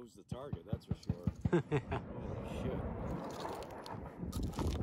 moves the target, that's for sure. Holy shit.